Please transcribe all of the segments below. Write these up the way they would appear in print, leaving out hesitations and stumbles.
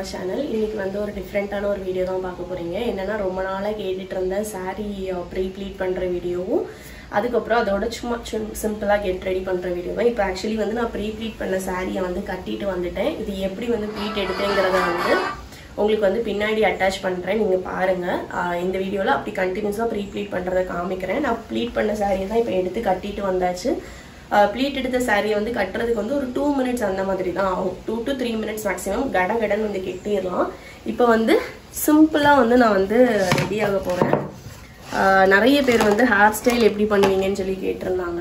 channel. இன்னைக்கு வந்து ஒரு டிஃபரண்டான ஒரு வீடியோ தான் பார்க்க போறீங்க. என்னன்னா ரொம்ப நாளா கேட்டிட்டு இருந்த saree pre-pleat பண்ற வீடியோவும் அதுக்கு அப்புறம் அதோட சும்மா சிம்பிளா கெட் ரெடி பண்ற வீடியோ தான். இப்போ एक्चुअली வந்து நான் pre-pleat பண்ண saree வந்து கட்டிட்டு வந்துட்டேன். இது எப்படி வந்து pleat எடுத்தேங்கறத வந்து உங்களுக்கு வந்து பின்னாடி அட்டாச் பண்றேன், நீங்க பாருங்க. இந்த வீடியோல அப்படி கண்டினியூஸா pre-pleat பண்றத காமிக்கிறேன். நான் pleat பண்ண saree தான் இப்போ எடுத்து கட்டிட்டு வந்தாச்சு. pleat எடுத்த saree வந்து கட்டறதுக்கு வந்து ஒரு 2 minutes அந்த மாதிரி தான் ஆகும். 2 to 3 minutes மேக்ஸिमम கடகடன்னு வந்து கட்டிரலாம். இப்போ வந்து சிம்பிளா வந்து நான் வந்து ரெடி ஆக போறேன். நிறைய பேர் வந்து ஹேர் ஸ்டைல் எப்படி பண்ணுவீங்கன்னு சொல்லி கேட்டிருந்தாங்க.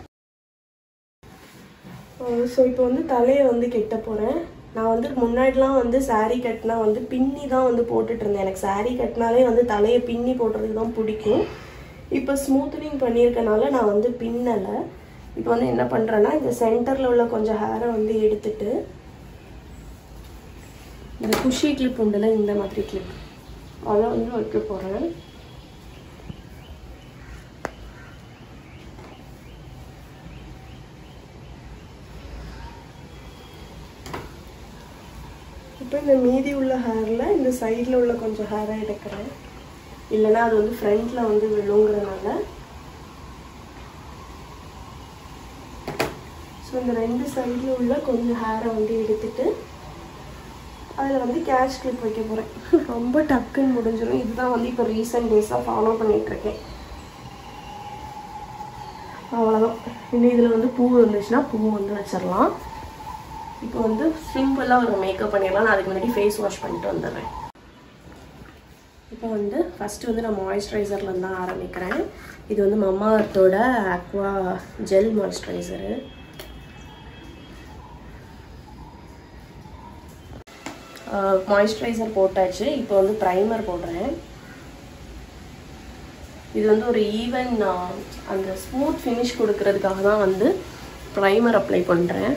சோ இப்போ வந்து தலையை வந்து கட்ட போறேன். நான் வந்து முன்னாடிலாம் வந்து saree கட்டினா வந்து பின்னி தான் வந்து போட்டுட்டு இருந்தேன். எனக்கு saree கட்டினாலே வந்து தலையை பின்னி போடுறதுக்கு தான் பிடிக்கும். இப்போ ஸ்மூத்தனிங் பண்ணியிருக்கனால நான் வந்து பின்னல. இப்போ வந்து என்ன பண்றேன்னா இந்த சென்டர்ல உள்ள கொஞ்சம் ஹேரை வந்து எடுத்துட்டு இந்த குஷி கிளிப் உண்டுல இந்த மாதிரி கிளிப் அதை வந்து வைக்க போறேன். இப்போ இந்த மீதி உள்ள ஹேர்ல இந்த சைடுல உள்ள கொஞ்சம் ஹேரை எடுக்கிறேன். இல்லைன்னா அது வந்து ஃப்ரண்ட்ல வந்து விழுங்குறதுனால இந்த ரெண்டு சைடுல உள்ள கொஞ்சம் ஹேரை வந்து எடுத்துட்டு அதுல வந்து கேட்ச் கிளிப் வைக்க போறேன். ரொம்ப டக்குன்னு முடிஞ்சிடும். இதுதான் வந்து இப்போ ரீசன்ட் டேஸா ஃபாலோ பண்ணிட்டு இருக்கேன். அவ்வளவுதான். இன்னும் இதுல வந்து பூ இருந்துச்சுன்னா பூ வந்து வச்சிடலாம். இப்போ வந்து சிம்பிளா ஒரு மேக்கப் பண்ணிடலாம். நான் அதுக்கு முன்னாடி ஃபேஸ் வாஷ் பண்ணிட்டு வந்துடுறேன். இப்போ வந்து ஃபர்ஸ்ட் வந்து நான் மாய்ஸ்சரைசர்ல இருந்து தான் ஆரம்பிக்கிறேன். இது வந்து மம்மாஅர்த்தோட அக்வா ஜெல் மாய்ஸ்சரைசர். மாய்ஸ்சரைசர் போட்டாச்சு. இப்போ வந்து ப்ரைமர் போடுறேன். இது வந்து ஒரு ஈவன் அந்த ஸ்மூத் ஃபினிஷ் கொடுக்கறதுக்காக தான் வந்து ப்ரைமர் அப்ளை பண்றேன்.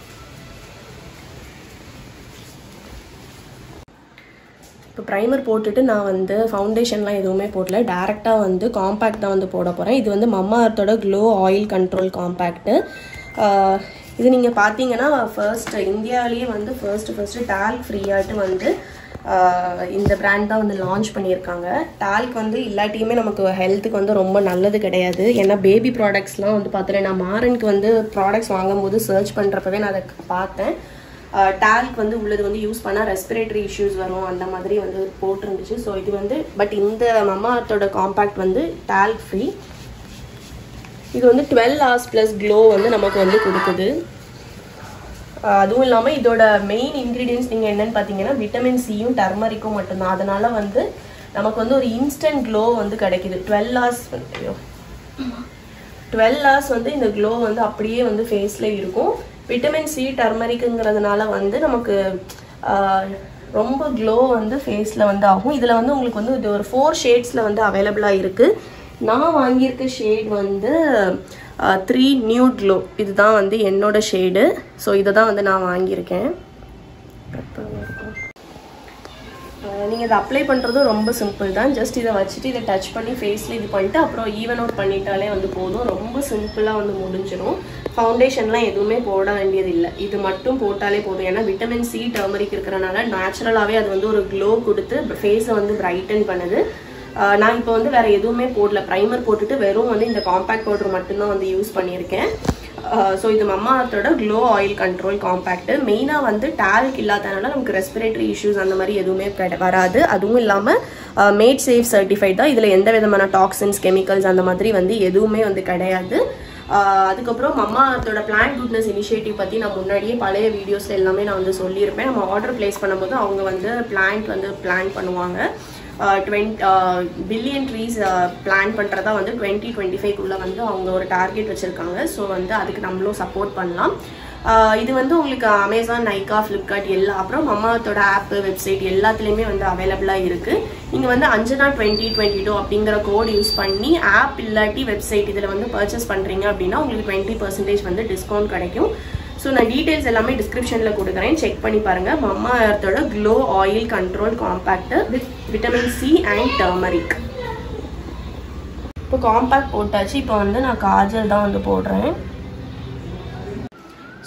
இப்போ ப்ரைமர் போட்டுட்டு நான் வந்து ஃபவுண்டேஷன்லாம் எதுவுமே போடல. டேரெக்டாக வந்து காம்பேக்ட் தான் வந்து போட போகிறேன். இது வந்து மம்மாஅர்த்தோட க்ளோ ஆயில் கண்ட்ரோல் காம்பேக்ட்டு. இது நீங்கள் பார்த்தீங்கன்னா ஃபர்ஸ்ட் இந்தியாவிலேயே வந்து ஃபர்ஸ்ட் டால்க் ஃப்ரீயாட்டு வந்து இந்த பிராண்ட் தான் வந்து லான்ச் பண்ணியிருக்காங்க. டால்க் வந்து இல்லாட்டியுமே நமக்கு ஹெல்த்துக்கு வந்து ரொம்ப நல்லது கிடையாது. ஏன்னா பேபி ப்ராடக்ட்ஸ்லாம் வந்து பார்த்துட்டு நான் மாரனுக்கு வந்து ப்ராடக்ட்ஸ் வாங்கும்போது சர்ச் பண்ணுறப்பவே நான் அதை பார்த்தேன். டால்க் வந்து உள்ளது வந்து யூஸ் பண்ணால் ரெஸ்பிரேட்டரி இஷ்யூஸ் வரும் அந்த மாதிரி வந்து போட்டிருந்துச்சு. ஸோ இது வந்து பட் இந்த மம்மாஅர்த்தோட காம்பேக்ட் வந்து டால்க் ஃப்ரீ. இது வந்து 12 hours ப்ளஸ் க்ளோ வந்து நமக்கு வந்து கொடுக்குது. அதுவும் இல்லாமல் இதோட மெயின் இன்க்ரீடியன்ஸ் நீங்கள் என்னன்னு பார்த்தீங்கன்னா விட்டமின் சியும் டர்மரிக்கும் மட்டும்தான். அதனால வந்து நமக்கு வந்து ஒரு இன்ஸ்டன்ட் க்ளோ வந்து கிடைக்குது. 12 hours வந்து இந்த க்ளோ வந்து அப்படியே வந்து ஃபேஸில் இருக்கும். விட்டமின் சி டர்மரிக்குங்கிறதுனால வந்து நமக்கு ரொம்ப க்ளோ வந்து ஃபேஸில் வந்து ஆகும். இதில் வந்து உங்களுக்கு வந்து இது ஒரு 4 ஷேட்ஸில் வந்து அவைலபிளாக இருக்குது. நான் வாங்கியிருக்க ஷேட் வந்து 3 நியூட் க்ளோ. இதுதான் வந்து என்னோட ஷேடு. ஸோ இதை தான் வந்து நான் வாங்கியிருக்கேன். நீங்கள் இதை அப்ளை பண்ணுறதும் ரொம்ப சிம்பிள் தான். ஜஸ்ட் இதை வச்சுட்டு இதை டச் பண்ணி ஃபேஸில் இது பண்ணிட்டு அப்புறம் ஈவன் அவுட் பண்ணிட்டாலே வந்து போதும். ரொம்ப சிம்பிளாக வந்து முடிஞ்சிடும். ஃபவுண்டேஷன்லாம் எதுவுமே போட வேண்டியது இல்லை. இது மட்டும் போட்டாலே போதும். ஏன்னா விட்டமின் சி டர்மரிக் இருக்கிறனால நேச்சுரலாகவே அது வந்து ஒரு க்ளோ கொடுத்து ஃபேஸை வந்து பிரைட்டன் பண்ணுது. நான் இப்போ வந்து வேற எதுவுமே போடல. ப்ரைமர் போட்டுட்டு வெறும் வந்து இந்த காம்பேக்ட் பவுடர் மட்டும்தான் வந்து யூஸ் பண்ணியிருக்கேன். ஸோ இது மம்மாஅர்த்தோட க்ளோ ஆயில் கண்ட்ரோல் காம்பேக்ட். மெயினாக வந்து டால்க் இல்லாதனால நமக்கு ரெஸ்பிரேட்டரி இஷ்யூஸ் அந்த மாதிரி எதுவுமே வராது. அதுவும் இல்லாமல் மேட் சேஃப் சர்டிஃபைட் தான். இதில் எந்த விதமான டாக்ஸின்ஸ் கெமிக்கல்ஸ் அந்த மாதிரி வந்து எதுவுமே வந்து கிடையாது. அதுக்கப்புறம் மம்மாஅர்த்தோட பிளான்ட் குட்னஸ் இனிஷியேட்டிவ் பற்றி நான் முன்னாடியே பழைய வீடியோஸில் எல்லாமே நான் வந்து சொல்லியிருப்பேன். நம்ம ஆர்டர் பிளேஸ் பண்ணும்போது அவங்க வந்து பிளான் பண்ணுவாங்க. 20 பில்லியன் ட்ரீஸ் பிளான் பண்ணுறதா வந்து 2025 வந்து அவங்க ஒரு டார்கெட் வச்சுருக்காங்க. ஸோ வந்து அதுக்கு நம்மளும் சப்போர்ட் பண்ணலாம். இது வந்து உங்களுக்கு அமேசான், நைக்கா, ஃப்ளிப்கார்ட் எல்லா அப்புறம் மம்மாஅர்த்தோட ஆப் வெப்சைட் எல்லாத்துலேயுமே வந்து அவைலபிளாக இருக்குது. நீங்கள் வந்து அஞ்சனா 2022 அப்படிங்கிற கோட் யூஸ் பண்ணி ஆப் இல்லாட்டி வெப்சைட் இதில் வந்து பர்ச்சேஸ் பண்ணுறீங்க அப்படின்னா உங்களுக்கு 20% வந்து டிஸ்கவுண்ட் கிடைக்கும். ஸோ நான் டீட்டெயில்ஸ் எல்லாமே டிஸ்கிரிப்ஷனில் கொடுக்குறேன், செக் பண்ணி பாருங்கள். மம்மாஅர்த்தோட glow oil control compact with vitamin C and turmeric. இப்போ காம்பேக்ட் போட்டாச்சு. இப்போ வந்து நான் காஜல் தான் வந்து போடுறேன். ஸோ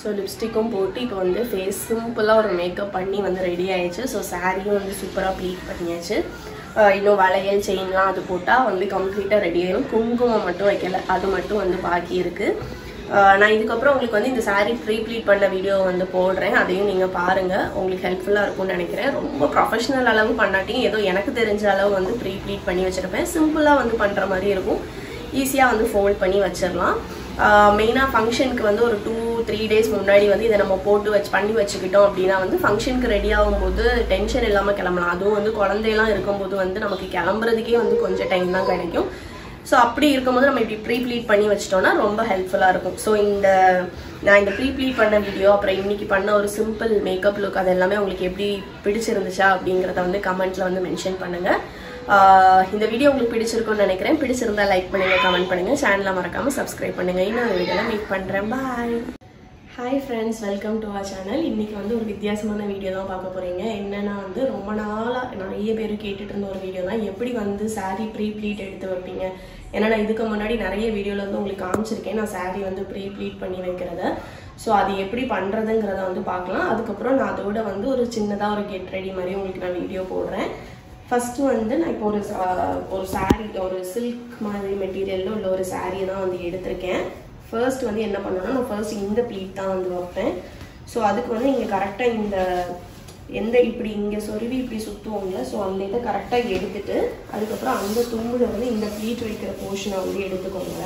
ஸோ லிப்ஸ்டிக்கும் போட்டு இப்போ வந்து ஃபேஸ் சிம்பிளாக ஒரு மேக்கப் பண்ணி வந்து ரெடி ஆயிடுச்சு. ஸோ சாரியும் வந்து சூப்பராக ப்ளீட் பண்ணியாச்சு. இன்னும் வளையல் செயின்லாம் அது போட்டால் வந்து கம்ப்ளீட்டாக ரெடி ஆகிடும். குங்குமம் மட்டும் வைக்கல, அது மட்டும் வந்து பாக்கி இருக்குது. நான் இதுக்கப்புறம் உங்களுக்கு வந்து இந்த சாரீ ப்ரீப்ளீட் பண்ண வீடியோ வந்து போடுறேன், அதையும் நீங்கள் பாருங்கள். உங்களுக்கு ஹெல்ப்ஃபுல்லாக இருக்கும்னு நினைக்கிறேன். ரொம்ப ப்ரொஃபஷனல் அளவு பண்ணாட்டியும் ஏதோ எனக்கு தெரிஞ்ச அளவு வந்து ப்ரீப்ளீட் பண்ணி வச்சுருப்பேன். சிம்பிளாக வந்து பண்ணுற மாதிரி இருக்கும். ஈஸியாக வந்து ஃபோல்ட் பண்ணி வச்சிடலாம். மெயினாக ஃபங்க்ஷனுக்கு வந்து ஒரு 2-3 டேஸ் முன்னாடி வந்து இதை நம்ம போட்டு பண்ணி வச்சுக்கிட்டோம் அப்படின்னா வந்து ஃபங்க்ஷனுக்கு ரெடி ஆகும்போது டென்ஷன் இல்லாமல் கிளம்பலாம். அதுவும் வந்து குழந்தையெல்லாம் இருக்கும்போது வந்து நமக்கு கிளம்புறதுக்கே வந்து கொஞ்சம் டைம் தான் கிடைக்கும். ஸோ அப்படி இருக்கும்போது நம்ம இப்படி ப்ரீப்ளீட் பண்ணி வச்சிட்டோம்னா ரொம்ப ஹெல்ப்ஃபுல்லாக இருக்கும். ஸோ நான் இந்த ப்ரீப்ளீட் பண்ண வீடியோ, அப்புறம் இன்னைக்கு பண்ண ஒரு சிம்பிள் மேக்கப் லுக், அது எல்லாமே உங்களுக்கு எப்படி பிடிச்சிருந்துச்சா அப்படிங்கிறத வந்து கமெண்ட்டில் வந்து மென்ஷன் பண்ணுங்கள். இந்த வீடியோ உங்களுக்கு பிடிச்சிருக்கும்னு நினைக்கிறேன். பிடிச்சிருந்தா லைக் பண்ணுங்கள், கமெண்ட் பண்ணுங்கள், சேனலை மறக்காமல் சப்ஸ்கிரைப் பண்ணுங்கள். இன்னொரு வீடியோவில் மீட் பண்ணுறேன். Bye. Hi friends, welcome to our channel. இன்றைக்கி வந்து ஒரு வித்தியாசமான வீடியோ தான் பார்க்க போகிறீங்க. என்னென்னா வந்து ரொம்ப நாளாக நிறைய பேர் கேட்டுட்டு இருந்த ஒரு வீடியோ தான், எப்படி வந்து சாரீ ப்ரீப்ளீட் எடுத்து வைப்பீங்க. ஏன்னா நான் இதுக்கு முன்னாடி நிறைய வீடியோவில் வந்து உங்களுக்கு காமிச்சிருக்கேன் நான் சாரீ வந்து ப்ரீப்ளீட் பண்ணி வைக்கிறத. ஸோ அது எப்படி பண்ணுறதுங்கிறத வந்து பார்க்கலாம். அதுக்கப்புறம் நான் அதோட வந்து ஒரு சின்னதாக ஒரு கெட் ரெடி மாதிரி உங்களுக்கு நான் வீடியோ போடுறேன். ஃபஸ்ட்டு வந்து நான் இப்போ ஒரு சாரீ, ஒரு சில்க் மாதிரி மெட்டீரியலில் உள்ள ஒரு சாரியை தான் வந்து எடுத்திருக்கேன். ஃபர்ஸ்ட் வந்து என்ன பண்ணணும்னா, நான் ஃபர்ஸ்ட் இந்த ப்ளீட் தான் வந்து வைப்பேன். ஸோ அதுக்கு வந்து இங்கே கரெக்டாக இப்படி இங்கே சொருவி இப்படி சுற்றுவோங்கள. ஸோ அந்த இதை கரெக்டாக எடுத்துட்டு அதுக்கப்புறம் அந்த தும்பில் வந்து இந்த ப்ளீட் வைக்கிற போர்ஷனை வந்து எடுத்துக்கோங்க.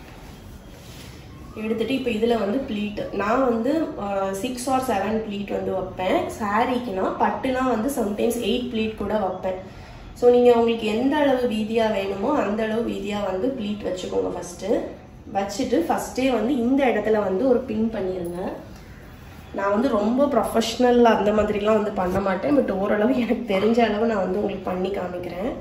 எடுத்துட்டு இப்போ இதில் வந்து ப்ளீட் நான் வந்து 6 or 7 ப்ளீட் வந்து வைப்பேன். சாரீக்குனா பட்டுனா வந்து சம்டைம்ஸ் 8 ப்ளீட் கூட வைப்பேன். ஸோ நீங்கள் உங்களுக்கு எந்த அளவு வீதியாக வேணுமோ அந்த அளவு வீதியாக வந்து ப்ளீட் வச்சுக்கோங்க. வச்சுட்டு ஃபஸ்ட்டே வந்து இந்த இடத்துல வந்து ஒரு பின் பண்ணிடுங்க. நான் வந்து ரொம்ப ப்ரொஃபஷ்னல் அந்த மாதிரிலாம் வந்து பண்ண மாட்டேன். பட் ஓரளவு எனக்கு தெரிஞ்ச அளவு நான் வந்து உங்களுக்கு பண்ணி காமிக்கிறேன்.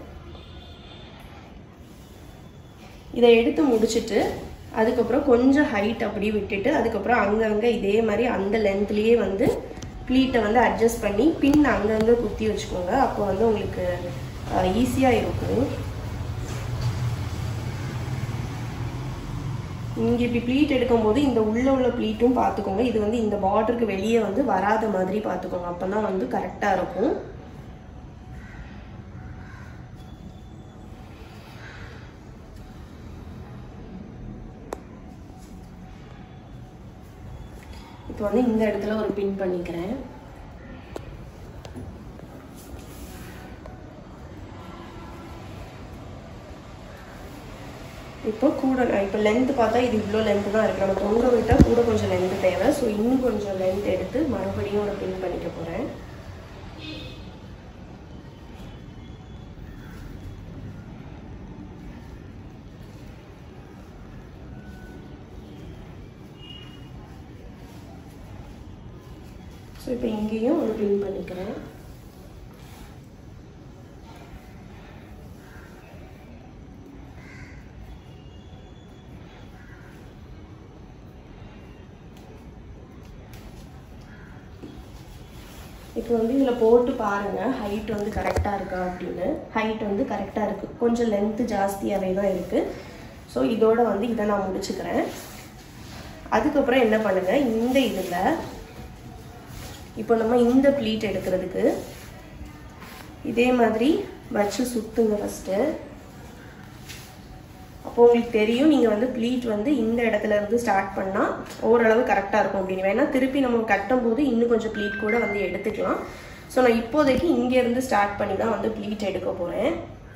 இதை எடுத்து முடிச்சுட்டு அதுக்கப்புறம் கொஞ்சம் ஹைட் அப்படி விட்டுட்டு அதுக்கப்புறம் அங்கங்கே இதே மாதிரி அந்த லென்த்லேயே வந்து ப்ளீட்டை வந்து அட்ஜஸ்ட் பண்ணி பின் அங்கங்கே குத்தி வச்சுக்கோங்க. அப்போ வந்து உங்களுக்கு ஈஸியாக இருக்கும். இங்கே இப்படி ப்ளீட் எடுக்கும்போது இந்த உள்ள ப்ளீட்டும் பார்த்துக்கோங்க. இது வந்து இந்த பார்டருக்கு வெளியே வந்து வராத மாதிரி பார்த்துக்கோங்க. அப்போ தான் வந்து கரெக்டாக இருக்கும். இப்போ வந்து இந்த இடத்துல ஒரு பின் பண்ணிக்கிறேன். இப்போ லென்த் பார்த்தா இது இவ்வளோ லென்த்து தான் இருக்குது. நம்ம தொங்க விட்டால் கூட கொஞ்சம் லென்த்து தேவை. ஸோ இன்னும் கொஞ்சம் லென்த் எடுத்து மறுபடியும் ஒரு பின் பண்ணிக்க போகிறேன். ஸோ இப்போ இங்கேயும் ஒரு பின் பண்ணிக்கிறேன். இப்போ வந்து இதில் போட்டு பாருங்கள் ஹைட் வந்து கரெக்டாக இருக்கா அப்படின்னு. ஹைட் வந்து கரெக்டாக இருக்குது, கொஞ்சம் லென்த்து ஜாஸ்தியாகவே தான் இருக்குது. ஸோ இதோட வந்து இதை நான் முடிச்சுக்கிறேன். அதுக்கப்புறம் என்ன பண்ணுங்கள், இந்த இதில் இப்போ நம்ம இந்த ப்ளீட் எடுக்கிறதுக்கு இதே மாதிரி வச்சு சுற்றுங்க ஃபஸ்ட்டு. அப்போ உங்களுக்கு தெரியும் நீங்கள் வந்து ப்ளீட் வந்து இந்த இடத்துல இருந்து ஸ்டார்ட் பண்ணால் ஓரளவு கரெக்டாக இருக்கும் அப்படின்னு. வேணால் திருப்பி நம்ம கட்டும் போது இன்னும் கொஞ்சம் ப்ளீட் கூட வந்து எடுத்துக்கலாம். ஸோ நான் இப்போதைக்கு இங்கேருந்து ஸ்டார்ட் பண்ணி தான் வந்து ப்ளீட் எடுக்க போகிறேன்.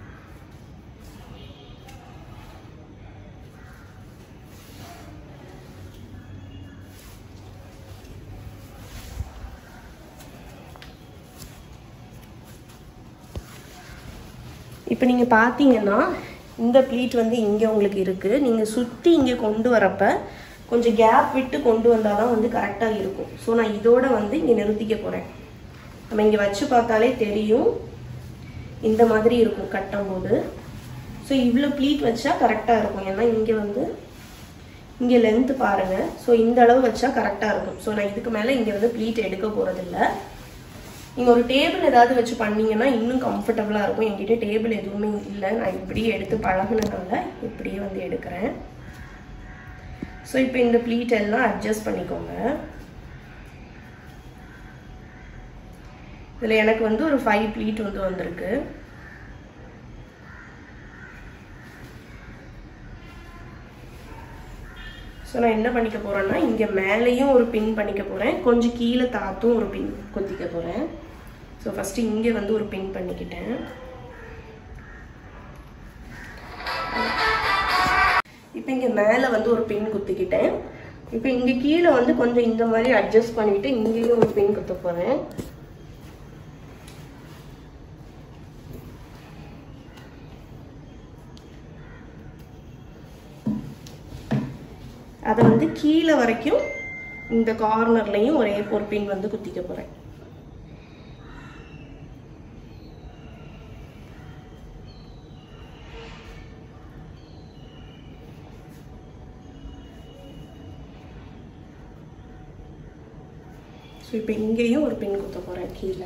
இப்போ நீங்கள் பார்த்தீங்கன்னா இந்த ப்ளீட் வந்து இங்கே உங்களுக்கு இருக்குது. நீங்கள் சுற்றி இங்கே கொண்டு வரப்போ கொஞ்சம் கேப் விட்டு கொண்டு வந்தால் தான் வந்து கரெக்டாக இருக்கும். ஸோ நான் இதோட வந்து இங்கே நிறுத்திக்க போகிறேன். நம்ம இங்கே வச்சு பார்த்தாலே தெரியும் இந்த மாதிரி இருக்கும் கட்டும்போது. ஸோ இவ்வளோ ப்ளீட் வச்சா கரெக்டாக இருக்கும். ஏன்னா இங்கே வந்து இங்கே லென்த்து பாருங்கள். ஸோ இந்த அளவு வச்சா கரெக்டாக இருக்கும். ஸோ நான் இதுக்கு மேலே இங்கே வந்து ப்ளீட் எடுக்க போகிறதில்ல. நீங்கள் ஒரு டேபிள் ஏதாவது வச்சு பண்ணிங்கன்னா இன்னும் கம்ஃபர்டபுளாக இருக்கும். என்கிட்ட டேபிள் எதுவுமே இல்லை. நான் இப்படியே எடுத்து பழகினதுனால இப்படியே வந்து எடுக்கிறேன். ஸோ இப்போ இந்த ப்ளீட் எல்லாம் அட்ஜஸ்ட் பண்ணிக்கோங்க. இதில் எனக்கு வந்து ஒரு 5 ப்ளீட் வந்து வந்திருக்கு. ஸோ நான் என்ன பண்ணிக்க போகிறேன்னா இங்கே மேலேயும் ஒரு பின் பண்ணிக்க போகிறேன், கொஞ்சம் கீழே தாத்தும் ஒரு பின் குத்திக்க போகிறேன். ஸோ ஃபஸ்ட்டு இங்கே வந்து ஒரு பின் பண்ணிக்கிட்டேன். இப்போ இங்கே மேலே வந்து ஒரு பின் குத்திக்கிட்டேன். இப்போ இங்கே கீழே வந்து கொஞ்சம் இந்த மாதிரி அட்ஜஸ்ட் பண்ணிவிட்டு இங்கேயும் ஒரு பின் குத்த போகிறேன். அதை வந்து கீழே வரைக்கும் இந்த கார்னர்லையும் ஒரே ஒரு பின் வந்து குத்திக்க போகிறேன். ஸோ இப்போ இங்கேயும் ஒரு பின் குத்த போகிறேன் கீழே.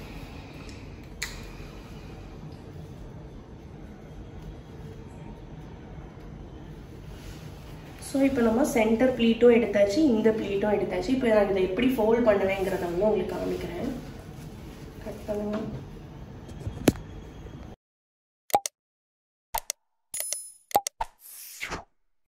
ஸோ இப்போ நம்ம சென்டர் ப்ளீட்டும் எடுத்தாச்சு, இந்த ப்ளீட்டும் எடுத்தாச்சு. இப்போ நான் இதை எப்படி ஃபோல்ட் பண்ணுவேங்கிறத வந்து உங்களுக்கு காமிக்கிறேன். கட் பண்ணுங்க.